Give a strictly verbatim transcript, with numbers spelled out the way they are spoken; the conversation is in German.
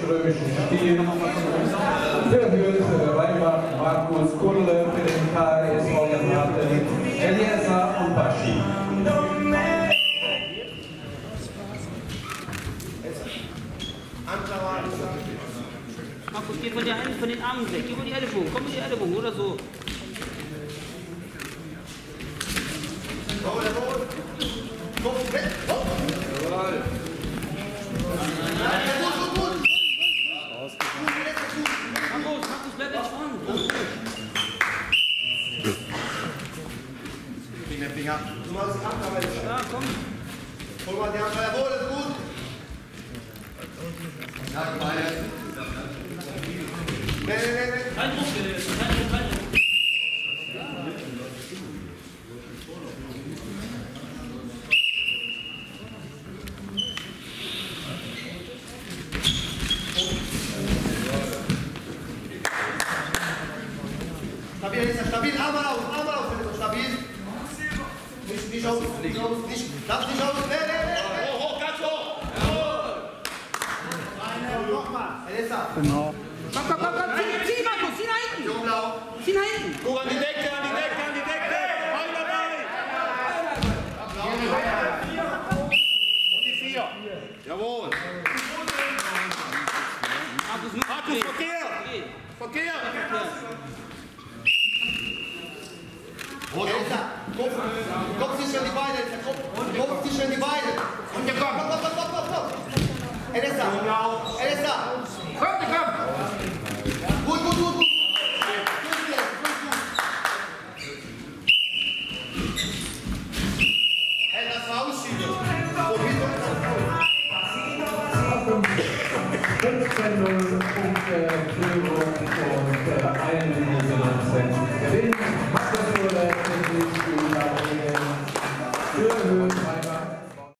griechisch-römischen Stil. Der Hürde Reinbach, Markus Kurle, für den K S V Martin, Eliezer und Baschi. Markus, geh von, der, von den Armen weg, geh über die Ellenbogen, komm mit die Ellenbogen oder so. Markus, Markus, bleib jetzt vorne. Finger, Finger. Du machst es ab, aber jetzt. Ja, komm. Hol mal die Hand, jawohl, ist gut. Ja, Beine. Nee, nee, nee, nee. Kein Druck, kein Druck, kein Druck. Stabil, Elisa, stabil, Arme raus, Arme raus, Elisa, stabil. Nicht, nicht aus, nicht aus, nicht, lass nicht aus, nee, nee, nee. Hoch, hoch, ganz hoch. Jawohl. Nochmal, Elisa. Genau. Komm, komm, komm, komm, zieh, zieh, Markus, zieh nach hinten. Jungblau. Zieh nach hinten. Guck an die Decke, an die Decke, an die Decke. Halt dabei. Und die vier. Jawohl. Markus, nur Markus, Verkehr. Verkehr. Elisa, Kopf, Kopf sich an die Beine, Elisa, Kopf, Kopf sich an die Beine. Und ja, komm, komm, komm, komm, komm, komm. Elisa, Elisa. Komm, komm. Gut, gut, gut, gut. Hey, das war Ausschiede. fünfzehn null Punkte Führung und eine Minute neunzehn Gewinn.